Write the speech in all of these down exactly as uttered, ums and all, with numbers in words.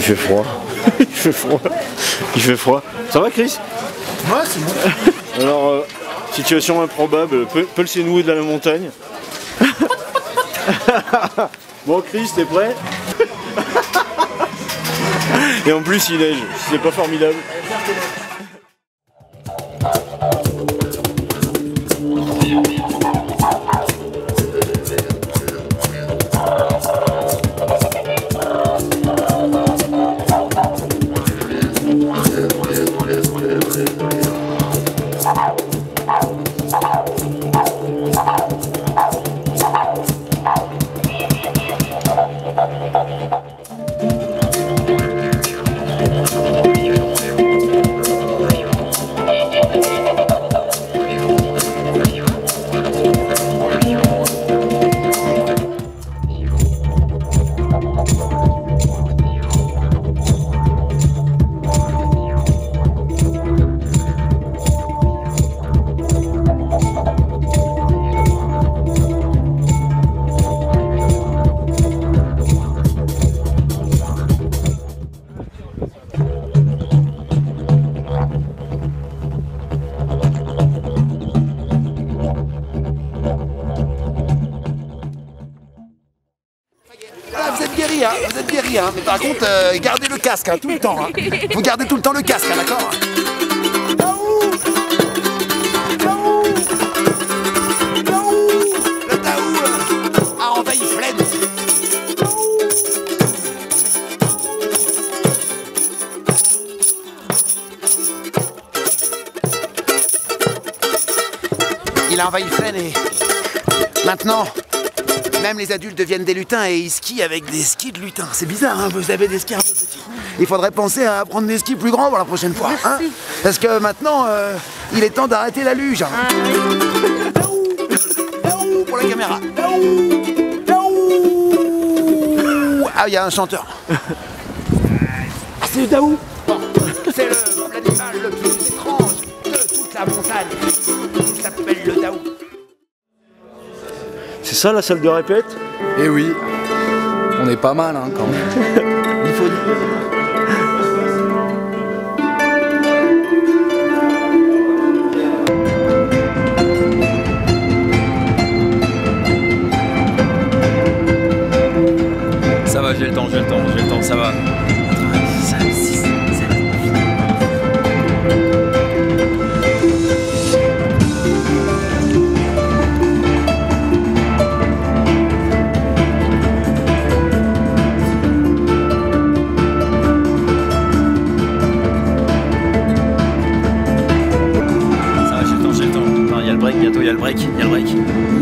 fait froid. Il fait froid. Il fait froid. Ça va, Chris? Ouais, c'est bon. Alors, euh, situation improbable, Peul s'est noué de la montagne. Bon, Chris, t'es prêt? Et en plus, il neige. C'est pas formidable. Vous êtes guéri, hein, vous êtes guéri, hein, mais par contre, euh, gardez le casque, hein, tout le temps, hein. Vous gardez tout le temps le casque, hein, d'accord? Le Taou euh, a envahi Flaine. Il a envahi Flaine et maintenant, même les adultes deviennent des lutins et ils skient avec des skis de lutins. C'est bizarre, hein, vous avez des skis un peu petits. Il faudrait penser à prendre des skis plus grands pour la prochaine fois. Hein, parce que maintenant, euh, il est temps d'arrêter la luge. Hein. Ah, oui. Taou, pour la caméra. Taou, taou. Ah, il y a un chanteur. Ah, c'est le Taou. Bon, c'est l'animal le, le plus étrange de toute la montagne. Il s'appelle le Taou. C'est ça la salle de répète? Eh oui, on est pas mal hein, quand même. Il faut dire. Ça va, j'ai le temps, j'ai le temps, j'ai le temps, ça va. Bientôt il y a le break, il y a le break.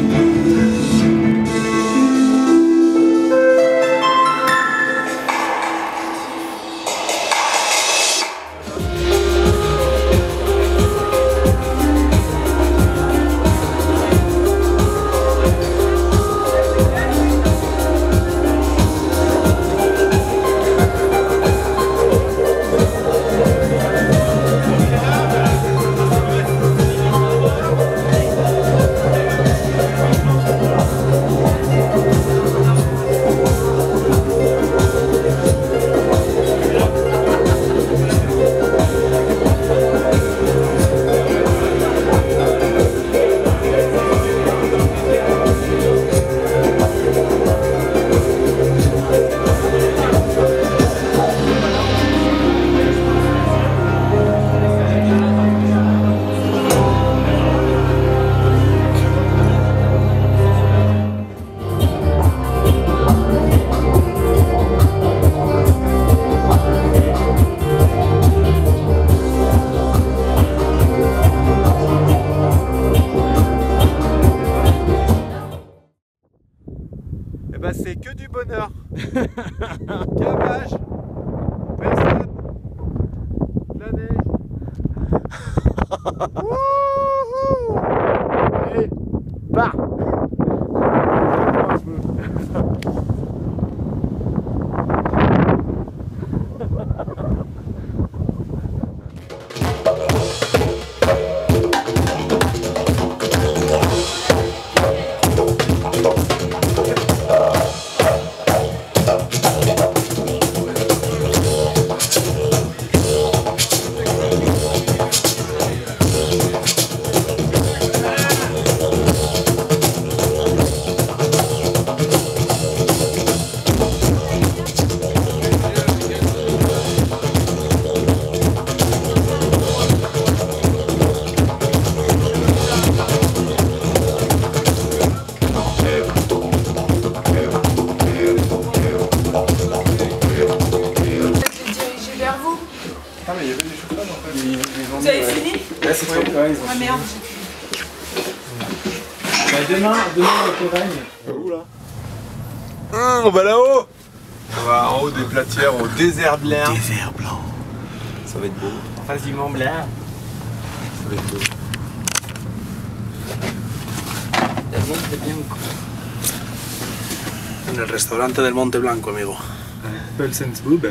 bah c'est que du bonheur. Cavage, personne, la neige. Wouhou! Allez, pars. Vous avez fini? Ouais, c'est trop. Ah merde. Demain, demain au Pérègne. Où là? Hum, on va là-haut. On va en haut des platières au désert blanc. Désert blanc. Ça va être beau. En face du Mont Blanc. Ça va être beau. En el restaurante del Monte Blanco, amigo. Pelsensbub.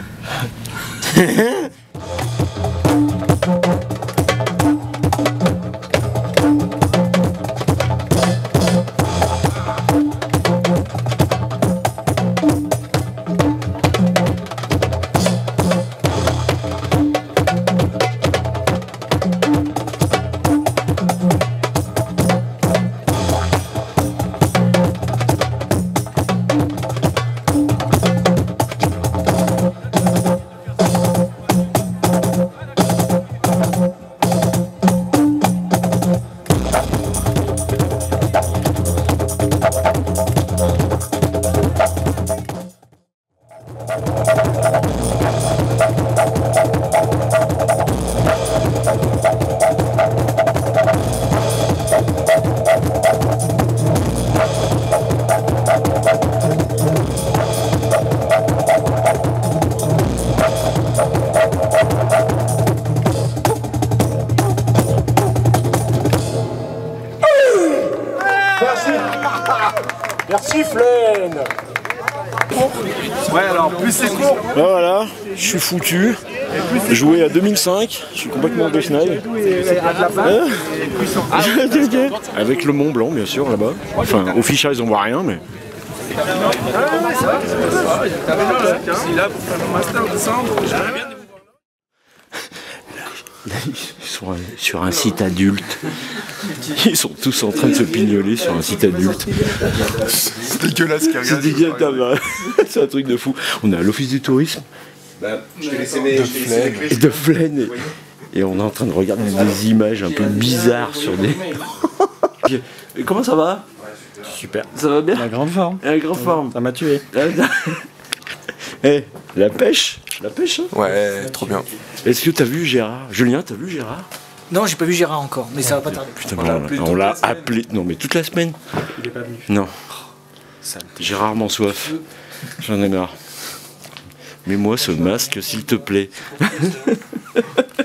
Merci Flaine. Ouais, alors plus c'est court. Ben voilà, je suis foutu. Joué à deux mille cinq, je suis complètement déchnal. Hein? Avec le Mont Blanc bien sûr là-bas. Enfin au Fichage on voit rien mais. Là, ils sont sur un site adulte. Ils sont tous en train de se pignoler sur un site adulte. C'est dégueulasse, qu'il C'est dégueulasse, c'est un truc de fou. On est à l'office du tourisme. Bah, je t'ai laissé mes, de Flaine. Et de Flaine. Et on est en train de regarder des images un peu bizarres sur des. Et comment ça va? Super. Ça va bien? La grande forme. La grande forme. Ça m'a tué. Eh, la pêche? La pêche, hein? Ouais, trop bien. Est-ce que t'as vu Gérard? Julien, t'as vu Gérard? Non, j'ai pas vu Gérard encore, mais ça va pas tarder. Putain, on l'a appelé. Non, mais toute la semaine. Il est pas venu. Non. Gérard m'en soif. J'en ai marre. Mets-moi ce masque, s'il te plaît.